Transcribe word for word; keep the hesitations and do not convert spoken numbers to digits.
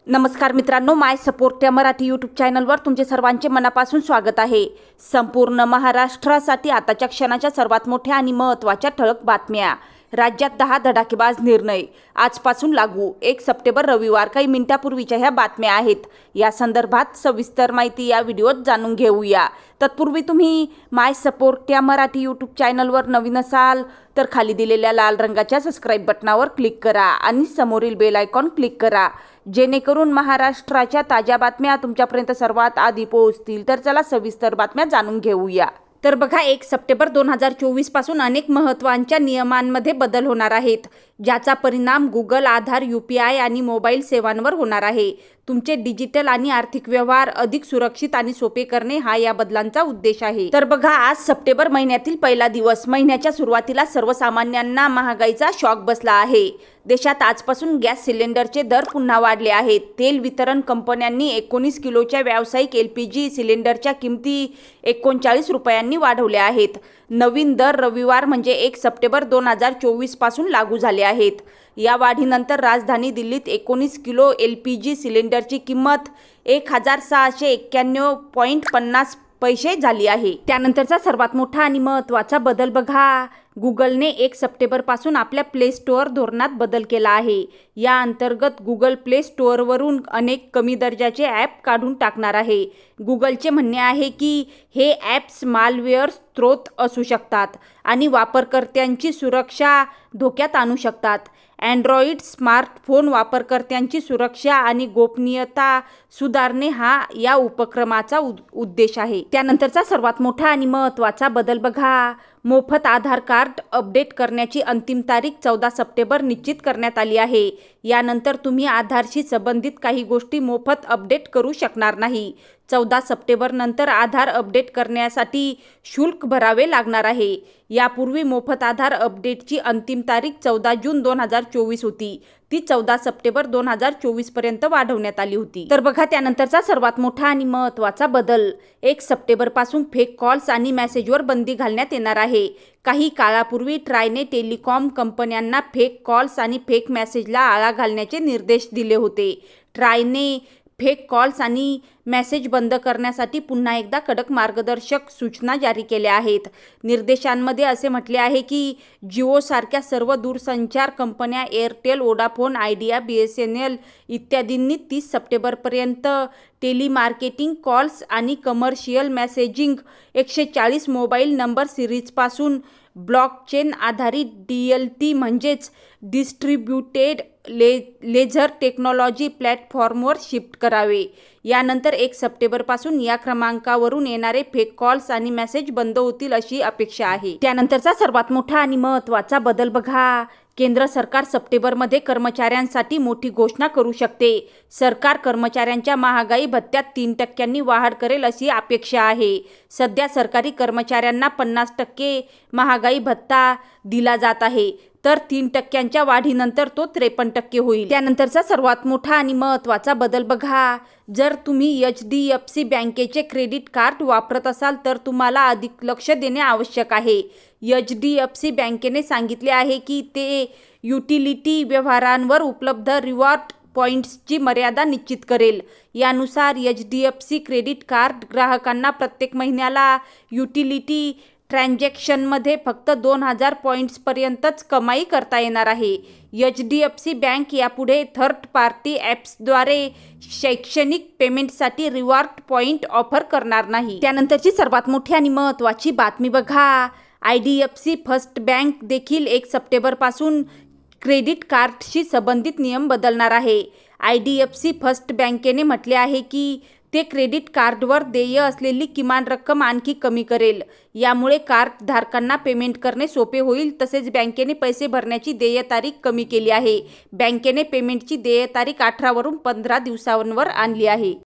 नमस्कार मित्रांनो, माय सपोर्ट या मराठी यूट्यूब चॅनलवर तुमचे सर्वांचे मनापासून स्वागत आहे। संपूर्ण महाराष्ट्रासाठी आताच्या क्षणाच्या सर्वात मोठ्या आणि महत्त्वाच्या ठळक बातम्या। राज्यात दहा धडाकेबाज निर्णय आजपासून लागू। एक सप्टेंबर रविवार। काही मिनिटांपूर्वीच्या ह्या बातम्या आहेत। या संदर्भात सविस्तर माहिती या व्हिडिओत जाणून घेऊया। तत्पूर्वी तुम्ही माय सपोर्ट या मराठी यूट्यूब चॅनलवर नवीन असाल तर खाली दिलेल्या लाल रंगाच्या सबस्क्राइब बटनावर क्लिक करा आणि समोरील बेल आयकॉन क्लिक करा, जेणेकरून महाराष्ट्राच्या ताज्या बातम्या तुमच्यापर्यंत सर्वात आधी पोहोचतील। तर चला सविस्तर बातम्या जाणून घेऊया। तर बघा, एक सप्टेंबर दोन हजार चोवीस पासून अनेक महत्त्वाच्या नियमांमध्ये बदल होणार आहेत, ज्याचा परिणाम Google, Aadhaar, U P I आणि मोबाईल सेवांवर होणार आहे। तुमचे डिजिटल आणि आर्थिक व्यवहार अधिक सुरक्षित आणि सोपे करणे हा या बदलांचा उद्देश आहे। तर बघा, आज सप्टेंबर महिन्यातील पहिला दिवस। महिन्याच्या सुरुवातीला सर्वसामान्यांना महागाईचा शॉक बसला आहे। देशात आजपासून गॅस सिलेंडरचे दर पुन्हा वाढले आहेत। तेल वितरण कंपन्यांनी एकोणीस किलोच्या व्यावसायिक एल पी जी सिलेंडरच्या किमती एकोणचाळीस रुपयांनी वाढवल्या आहेत। नवीन दर रविवार म्हणजे एक सप्टेंबर दोन हजार चोवीस पासून लागू झाले आहेत। या वाढीनंतर राजधानी दिल्लीत एकोणीस किलो एल पी जी सिलेंडरची किंमत एक हजार सहाशे एक्क्याण्णव पॉईंट पन्नास पैसे झाली आहे। त्यानंतरचा सर्वात मोठा आणि महत्त्वाचा बदल बघा, गुगलने एक सप्टेंबर पासून आपल्या प्ले स्टोअर धोरणात बदल केला आहे। या अंतर्गत गुगल प्ले स्टोअरवरून अनेक कमी दर्जाचे ॲप काढून टाकणार आहे। गुगलचे म्हणणे आहे की हे ॲप्स मालवेअर स्त्रोत असू शकतात आणि वापरकर्त्यांची सुरक्षा धोक्यात आणू शकतात। अँड्रॉइड स्मार्टफोन वापरकर्त्यांची सुरक्षा आणि गोपनीयता सुधारणे हा या उपक्रमाचा उद्देश आहे। त्यानंतरचा सर्वात मोठा आणि महत्त्वाचा बदल बघा, मोफत आधार कार्ड अपडेट करण्याची अंतिम तारीख चौदा सप्टेंबर निश्चित करण्यात आली आहे। यानंतर तुम्ही आधारशी संबंधित काही गोष्टी मोफत अपडेट करू शकणार नाही। चौदा सप्टेंबर नंतर आधार अपडेट करण्यासाठी शुल्क भरावे लागणार आहे। यापूर्वी मोफत आधार अपडेटची अंतिम तारीख चौदा जून दोन हजार चोवीस होती, ती चौदा सप्टेंबर दोन हजार चोवीस पर्यंत वाढवण्यात आली होती। तर बघा, त्यानंतरचा सर्वात मोठा आणि महत्त्वाचा बदल, एक सप्टेंबर पासून फेक कॉल्स आणि मेसेजवर बंदी घालण्यात येणार आहे। काही काळापूर्वी ट्रायने टेलिकॉम कंपन्यांना फेक कॉल्स आणि फेक मेसेजला आळा घालण्याचे निर्देश दिले होते। ट्रायने फेक कॉल्स आणि मेसेज बंद करण्यासाठी पुन्हा एकदा कडक मार्गदर्शक सूचना जारी केल्या आहेत। निर्देशांमध्ये असे म्हटले आहे की जिओसारख्या सर्व दूरसंचार कंपन्या, Airtel, Vodafone, Idea, B S N L इत्यादींनी तीस सप्टेंबरपर्यंत टेलिमार्केटिंग कॉल्स आणि कमर्शियल मेसेजिंग एकशे चाळीस मोबाईल नंबर सिरीजपासून ब्लॉकचेन आधारित डी एल टी म्हणजेच डिस्ट्रीब्युटेड ले लेझर टेक्नॉलॉजी प्लॅटफॉर्मवर शिफ्ट करावे। यानंतर एक सप्टेंबरपासून या क्रमांकावरून येणारे फेक कॉल्स आणि मेसेज बंद होतील अशी अपेक्षा आहे। त्यानंतरचा सर्वात मोठा आणि महत्त्वाचा बदल बघा, केंद्र सरकार सप्टेंबरमध्ये कर्मचाऱ्यांसाठी मोठी घोषणा करू शकते। सरकार कर्मचाऱ्यांच्या महागाई भत्त्यात तीन टक्क्यांनी वाढ करेल अशी अपेक्षा आहे। सध्या सरकारी कर्मचाऱ्यांना पन्नास टक्के महागाई भत्ता दिला जात आहे, तर तीन टक्क्यांच्या वाढीनंतर तो त्रेपन्न टक्के होईल। त्यानंतरचा सर्वात मोठा आणि महत्त्वाचा बदल बघा, जर तुम्ही एच डी एफ सी बँकेचे क्रेडिट कार्ड वापरत असाल तर तुम्हाला अधिक लक्ष देणे आवश्यक आहे। एच डी एफ सी बँकेने सांगितले आहे की ते युटिलिटी व्यवहारांवर उपलब्ध रिवॉर्ड पॉईंट्सची मर्यादा निश्चित करेल। यानुसार H D F C credit card ग्राहकांना प्रत्येक महिन्याला युटिलिटी ट्रान्झॅक्शनमध्ये फक्त दोन हजार पॉईंट्सपर्यंतच कमाई करता येणार आहे। H D F C bank यापुढे थर्ड पार्टी ॲप्सद्वारे शैक्षणिक पेमेंटसाठी रिवॉर्ड पॉईंट ऑफर करणार नाही। त्यानंतरची सर्वात मोठी आणि महत्त्वाची बातमी बघा, I D F C first bank देखील एक सप्टेंबरपासून क्रेडिट कार्डशी संबंधित नियम बदलणार आहे। I D F C first बँकेने म्हटले आहे की ते क्रेडिट कार्डवर देय असलेली किमान रक्कम आणखी कमी करेल। यामुळे कार्ड धारकांना पेमेंट करणे सोपे होईल। तसेच बँकेने पैसे भरण्याची देय तारीख कमी केली आहे। बँकेने पेमेंटची देय तारीख अठरा वरून पंधरा दिवसांवर आणली आहे।